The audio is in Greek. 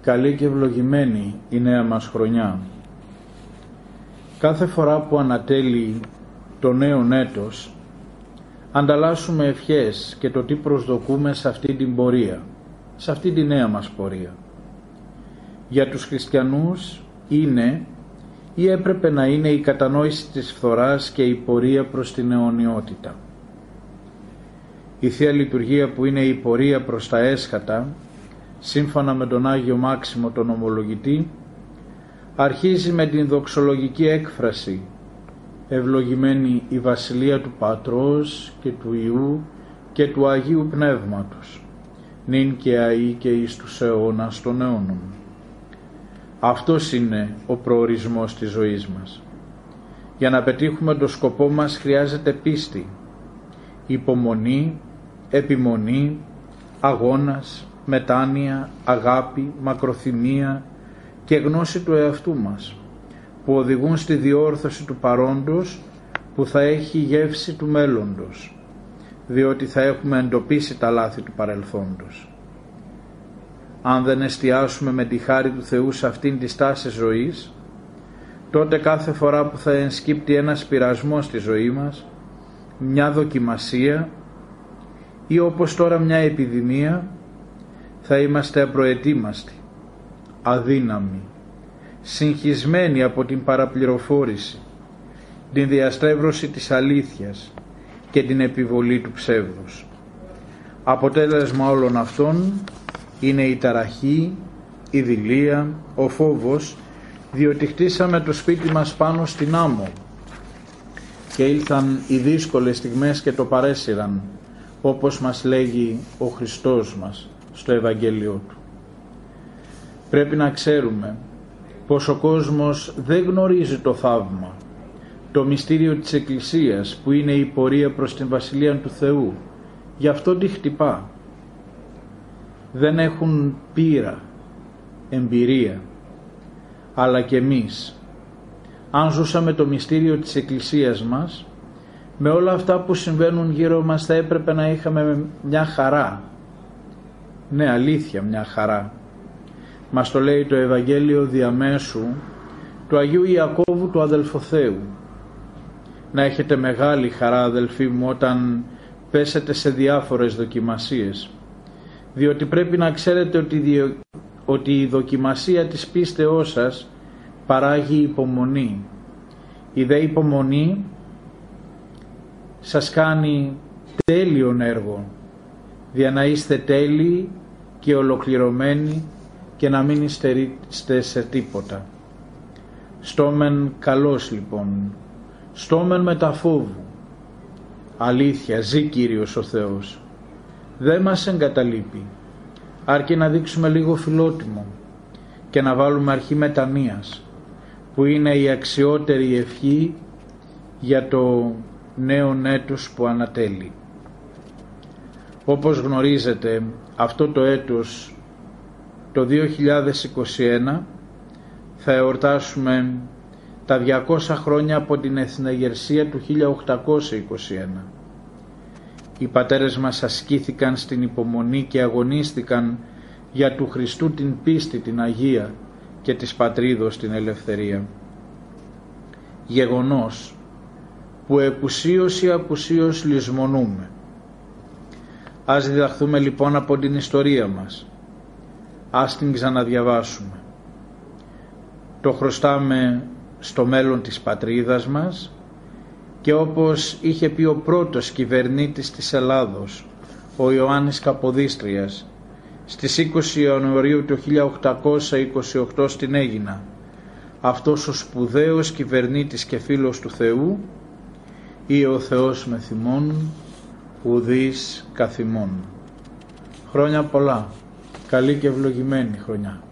Καλή και ευλογημένη η νέα μας χρονιά. Κάθε φορά που ανατέλει το νέο έτος, ανταλλάσσουμε ευχές και το τι προσδοκούμε σε αυτή την πορεία, σε αυτή τη νέα μας πορεία. Για τους χριστιανούς είναι ή έπρεπε να είναι η κατανόηση της φθοράς και η πορεία προς την αιωνιότητα. Η Θεία Λειτουργία, που είναι η πορεία προς τα έσχατα, σύμφωνα με τον Άγιο Μάξιμο τον Ομολογητή, αρχίζει με την δοξολογική έκφραση «Ευλογημένη η Βασιλεία του Πατρός και του Υιού και του Αγίου Πνεύματος, νυν και αεί και εις τους αιώνας των αιώνων». Αυτός είναι ο προορισμός της ζωής μας. Για να πετύχουμε το σκοπό μας χρειάζεται πίστη, υπομονή, επιμονή, αγώνας, μετάνοια, αγάπη, μακροθυμία και γνώση του εαυτού μας, που οδηγούν στη διόρθωση του παρόντος που θα έχει γεύση του μέλλοντος, διότι θα έχουμε εντοπίσει τα λάθη του παρελθόντος. Αν δεν εστιάσουμε με τη χάρη του Θεού σε αυτήν τη στάση ζωής, τότε κάθε φορά που θα ενσκύπτει ένας πειρασμός στη ζωή μας, μια δοκιμασία ή όπως τώρα μια επιδημία, θα είμαστε απροετοίμαστοι, αδύναμοι, συγχυσμένοι από την παραπληροφόρηση, την διαστρέβλωση της αλήθειας και την επιβολή του ψεύδους. Αποτέλεσμα όλων αυτών είναι η ταραχή, η δειλία, ο φόβος, διότι χτίσαμε το σπίτι μας πάνω στην άμμο και ήλθαν οι δύσκολες στιγμές και το παρέσυραν, όπως μας λέγει ο Χριστός μας στο Ευαγγέλιο Του. Πρέπει να ξέρουμε πως ο κόσμος δεν γνωρίζει το θαύμα, το μυστήριο της Εκκλησίας, που είναι η πορεία προς την Βασιλεία του Θεού. Γι' αυτό τη χτυπά. Δεν έχουν πείρα, εμπειρία, αλλά και εμείς. Αν ζούσαμε το μυστήριο της Εκκλησίας μας, με όλα αυτά που συμβαίνουν γύρω μας θα έπρεπε να είχαμε μια χαρά. Ναι, αλήθεια, μια χαρά. Μας το λέει το Ευαγγέλιο διαμέσου του Αγίου Ιακώβου του Αδελφοθέου. Να έχετε μεγάλη χαρά, αδελφοί μου, όταν πέσετε σε διάφορες δοκιμασίες, διότι πρέπει να ξέρετε ότι η δοκιμασία της πίστεώς σας παράγει υπομονή. Η δε υπομονή σας κάνει τέλειον έργο, για να είστε τέλειοι και ολοκληρωμένοι και να μην είστε σε τίποτα. Στόμεν καλός λοιπόν, στόμεν μετά φόβου. Αλήθεια, ζει Κύριος ο Θεός. Δεν μας εγκαταλείπει, αρκεί να δείξουμε λίγο φιλότιμο και να βάλουμε αρχή μετανοίας, που είναι η αξιότερη ευχή για το νέο έτος που ανατέλει. Όπως γνωρίζετε, αυτό το έτος, το 2021, θα εορτάσουμε τα 200 χρόνια από την εθνεγερσία του 1821. Οι πατέρες μας ασκήθηκαν στην υπομονή και αγωνίστηκαν για του Χριστού την πίστη, την Αγία, και της πατρίδος την ελευθερία. Γεγονός που επουσίως ή απουσίως λησμονούμε. Ας διδαχθούμε λοιπόν από την ιστορία μας. Ας την ξαναδιαβάσουμε. Το χρωστάμε στο μέλλον της πατρίδας μας, και όπως είχε πει ο πρώτος κυβερνήτης της Ελλάδος, ο Ιωάννης Καποδίστριας, στις 20 Ιανουαρίου του 1828 στην Αίγινα, αυτός ο σπουδαίος κυβερνήτης και φίλος του Θεού, ή ο Θεός μεθ' ημών, ουδείς καθ' ημών. Χρόνια πολλά, καλή και ευλογημένη χρονιά.